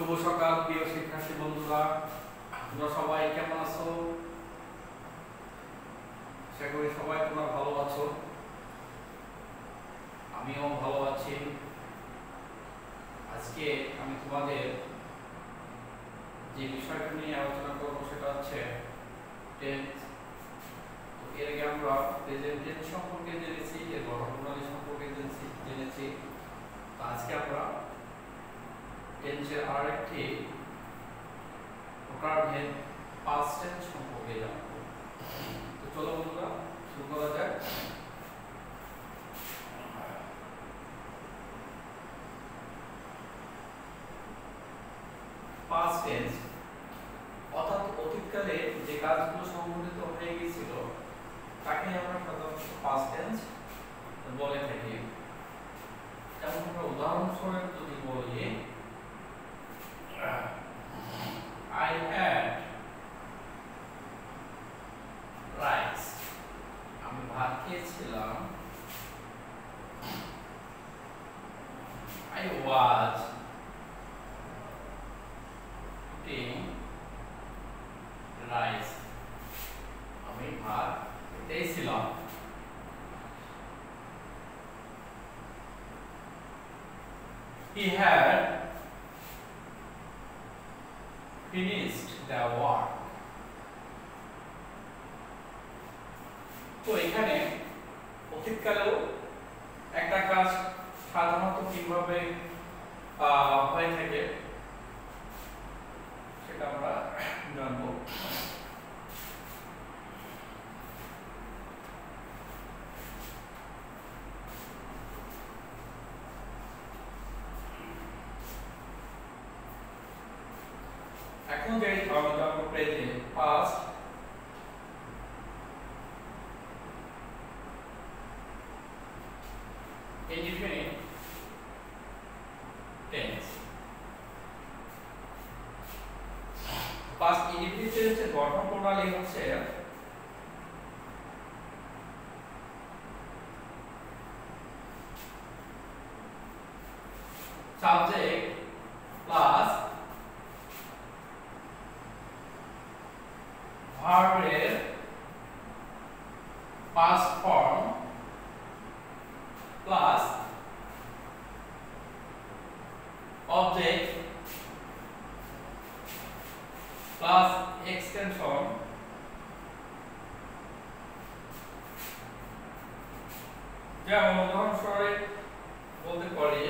শুভ সকাল প্রিয় শিক্ষার্থী বন্ধুরা, তোমরা সবাই কেমন আছো? আশা করি সবাই তোমরা ভালো আছো। আমিও ভালো আছি। আজকে আমি তোমাদের যে বিষয়টা নিয়ে আলোচনা করব সেটা হচ্ছে টেন্স। তো এর আগে আমরা প্রেজেন্ট টেন্স সম্পর্কে জেনেছি, এর গঠন প্রণালী সম্পর্কে জেনেছি। তো আজকে আমরা টেন্সের আরেকটি প্রকারভেদ পাস্ট টেন্স সম্পর্কে জানব। তো চলো বন্ধুরা শুরু করা যাক। পাস্ট টেন্স অর্থাৎ অতীতকালে যে কাজগুলো সংঘটিত হয়ে গিয়েছিল তাকে আমরা সাধারণত পাস্ট টেন্স বলে থাকি। যেমন আমরা উদাহরণস্বরূপ যদি বলি I had rice, আমি ভাত খেয়েছিলাম। I was eating rice, আমি ভাত খেয়েছিলাম। He had finished the work. তো এখানে অতীতকালেও একটা কাজ সাধারণত কিভাবে হয়ে থাকে সেটা আমরা জানবো। এখন যে আমরা present past indefinite tense। Past indefinite টেন্সের গঠন প্রণালী হচ্ছে সাবজেক্ট প্লাস ভার্বের past form plus object plus extension যেমন উদাহরণস্বরূপ বলতে পারি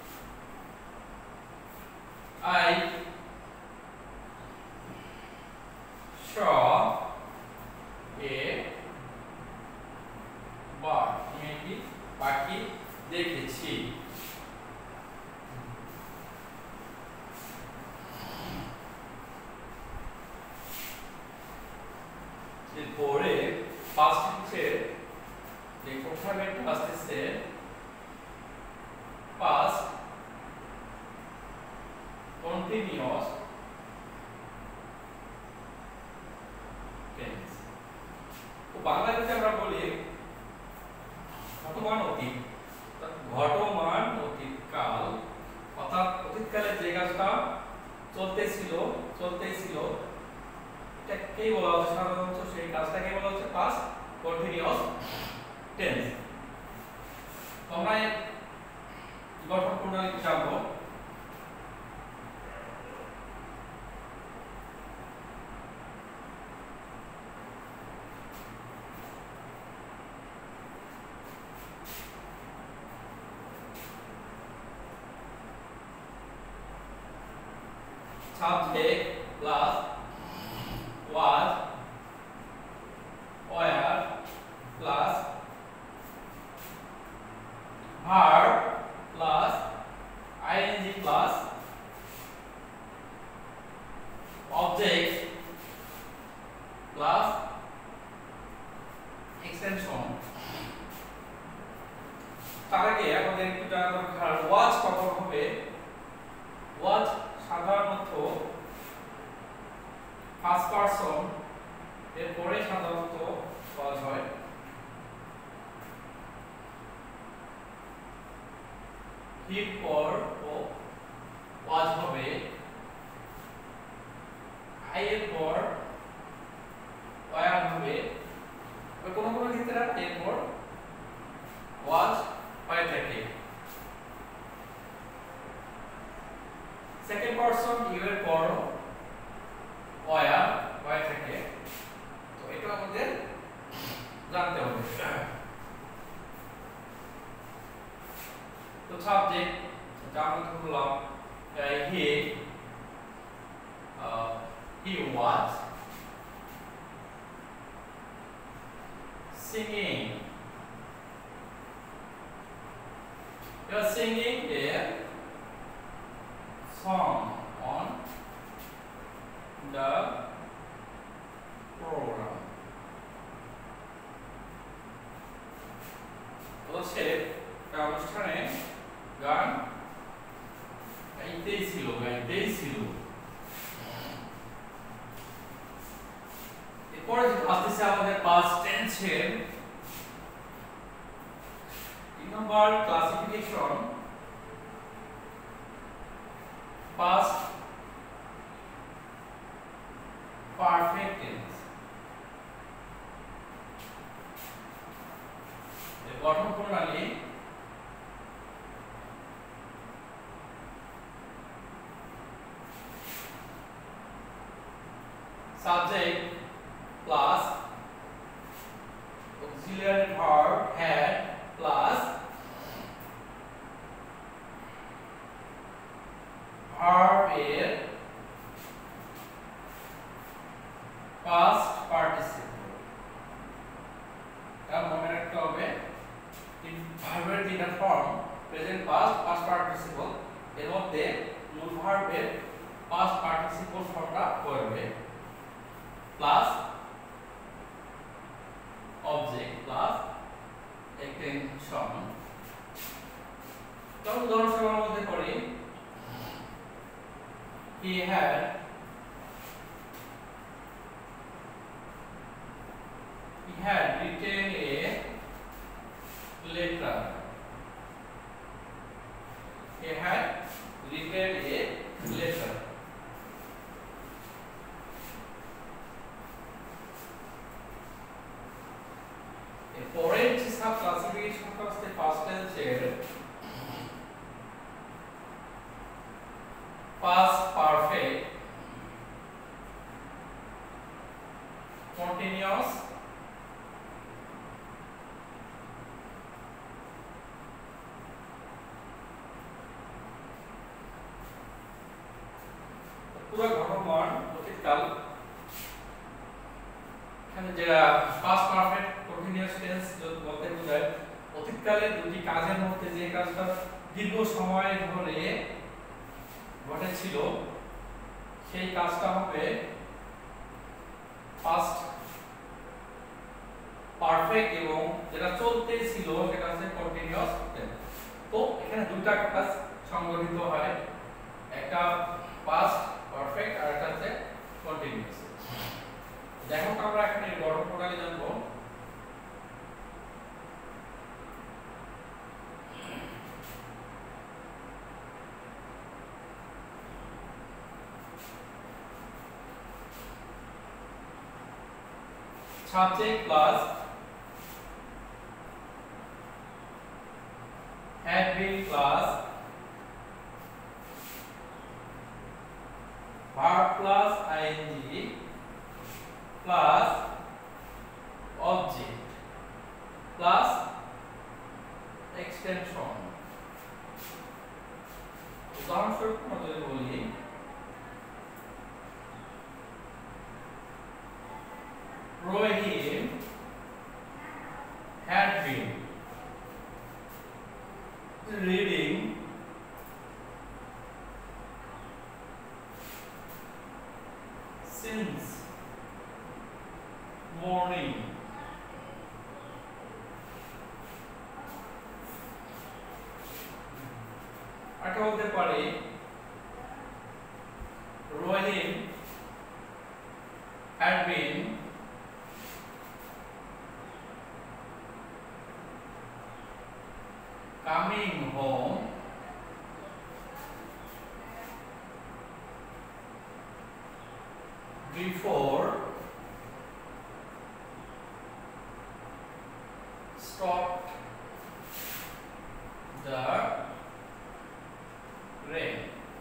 I saw a bird, আমি একটি পাখি দেখেছি। এরপরে পাস্ট হচ্ছে যে প্রথমেরটা আসতেছে পাস্ট কন্টিনিউয়াস টেন্স। তো বাংলাতে আমরা বলি ঘটমান অতীত, ঘটমান অতীতকাল, অর্থাৎ অতীতকালে যে কাজটা চলতেছিল এটাকেই বলা হচ্ছে সাধারণত সেই কাজটাকে বলা হচ্ছে পাস্ট কন্টিনিউয়াস টেন্স। আমরা এর গঠন প্রণালী জানবো। Subject plus was, were plus verb plus ing plus object plus extension। তার আগে আমাদের একটু জানা দরকার was কখন হবে। was সাধারণত ফার্স্ট পারসন এর পরে সাধারণত was হয়। হিট পর ও was হবে সাবজেক্ট এটা আমরা ধরলাম he was singing. You are singing a song on the program. বলছে অনুষ্ঠানে গান গাইতেই ছিল এরপরে আসতেছে আমাদের past tense এর 3 number classification past perfect tense এর গঠন প্রণালী subject plus auxiliary verb had plus verb এর past participle এটা মনে রাখতে হবে ভার্বের তিনটা form present past past participle এর মধ্যে মূল ভার্বের পাস্ট পার্টিসিপল ফর্মটা করবে প্লাস অবজেক্ট প্লাস এক্সটেনশন তো উদাহরণস্বরূপ মধ্যে পড়ি he had written a letter. He had written a letter. এরপরে যে সাব ক্লাসিফিকেশনটা হচ্ছে past tense এর past perfect continuous পুরো ঘটমান অতীতকাল এখানে যে past perfect continuous tense বলতে বোঝায় অতীতকালে দুটি কাজের মধ্যে যে কাজটা দীর্ঘ সময় ধরে ঘটেছিল সেই কাজটা হবে past perfect এবং যেটা চলতেই ছিল সেটা হচ্ছে continuous tense তো এখানে দুটো কাজ সংগঠিত হয় একটা past perfect আর একটা হচ্ছে continuous দেখো আমরা এখানে গঠন প্রণালী জানবো subject plus had been plus verb plus ing plus object plus extension উদাহরণস্বরূপ আমরা যদি বলি Rohim had been reading since morning. আটা বলতে পারি Rohim had been coming home before stopped the rain.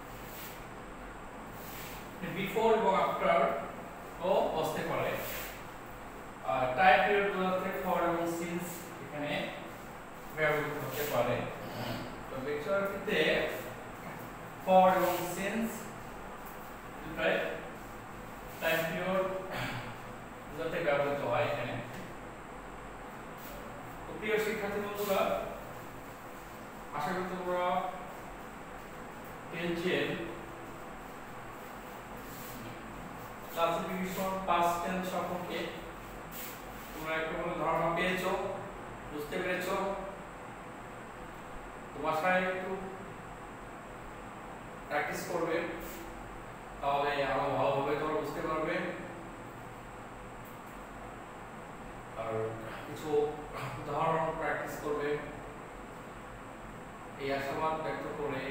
Before এবং after ও বসতে পারে টাইপ পিরিয়ড গুলোতে ফর এবং সিন্স এখানে ব্যবহৃত হতে পারে তো বেচার ফর এবং সিন্স দুটাই টাইম পিরিয়ড যাতে ব্যবহৃত হয় এখানে। তো প্রিয় শিক্ষার্থী বন্ধুরা, আশা করি তোমরা টেন্সের ক্লাসিফিকেশন পাস্ট টেন্স সম্পর্কে তোমরা একটু ধারণা পেয়েছো, বুঝতে পেরেছো। তো বাসায় একটু প্র্যাকটিস করবে, তাহলে আরো ভালোভাবে তোমরা বুঝতে পারবে। আর কিছু উদাহরণ প্র্যাকটিস করবে, এই আশাবাদ ব্যক্ত করে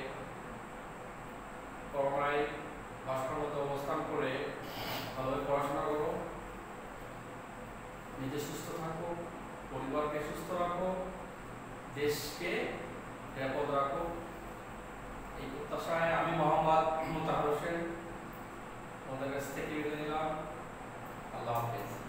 করোনায় বাসার মধ্যে অবস্থান করে ভালোভাবে পড়াশোনা করো, নিজে সুস্থ থাকো, পরিবারকে সুস্থ রাখো, দেশকে নিরাপদ রাখো। এই প্রত্যাশায় আমি মোহাম্মদ মোতাহার হোসেন তোমাদের কাছ থেকে বিদায় নিলাম। আল্লাহ হাফেজ।